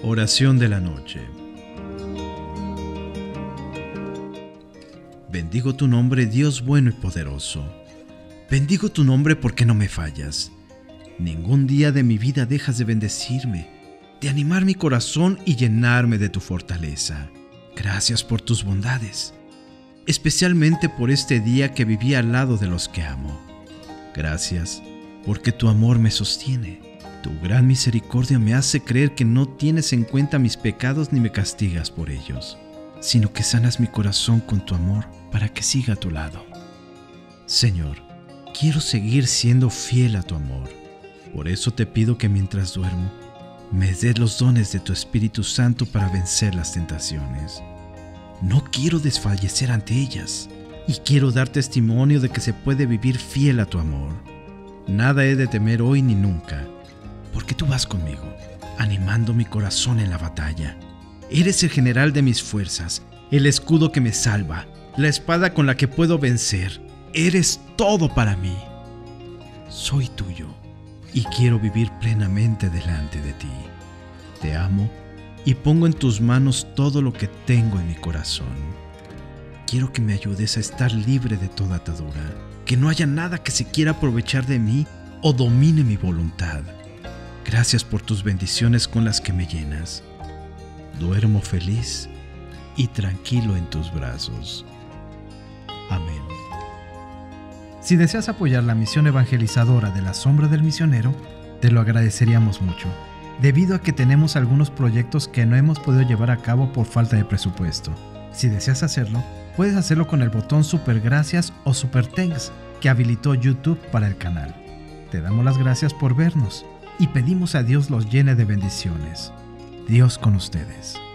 Oración de la noche. Bendigo tu nombre, Dios bueno y poderoso. Bendigo tu nombre porque no me fallas. Ningún día de mi vida dejas de bendecirme, de animar mi corazón y llenarme de tu fortaleza. Gracias por tus bondades, especialmente por este día que viví al lado de los que amo. Gracias porque tu amor me sostiene. Tu gran misericordia me hace creer que no tienes en cuenta mis pecados ni me castigas por ellos, sino que sanas mi corazón con tu amor para que siga a tu lado. Señor, quiero seguir siendo fiel a tu amor. Por eso te pido que mientras duermo, me des los dones de tu Espíritu Santo para vencer las tentaciones. No quiero desfallecer ante ellas y quiero dar testimonio de que se puede vivir fiel a tu amor. Nada he de temer hoy ni nunca, porque tú vas conmigo, animando mi corazón en la batalla. Eres el general de mis fuerzas, el escudo que me salva, la espada con la que puedo vencer. Eres todo para mí. Soy tuyo y quiero vivir plenamente delante de ti. Te amo y pongo en tus manos todo lo que tengo en mi corazón. Quiero que me ayudes a estar libre de toda atadura, que no haya nada que se quiera aprovechar de mí o domine mi voluntad. Gracias por tus bendiciones con las que me llenas. Duermo feliz y tranquilo en tus brazos. Amén. Si deseas apoyar la misión evangelizadora de La Sombra del Misionero, te lo agradeceríamos mucho, debido a que tenemos algunos proyectos que no hemos podido llevar a cabo por falta de presupuesto. Si deseas hacerlo, puedes hacerlo con el botón Super Gracias o Super Thanks que habilitó YouTube para el canal. Te damos las gracias por vernos y pedimos a Dios los llene de bendiciones. Dios con ustedes.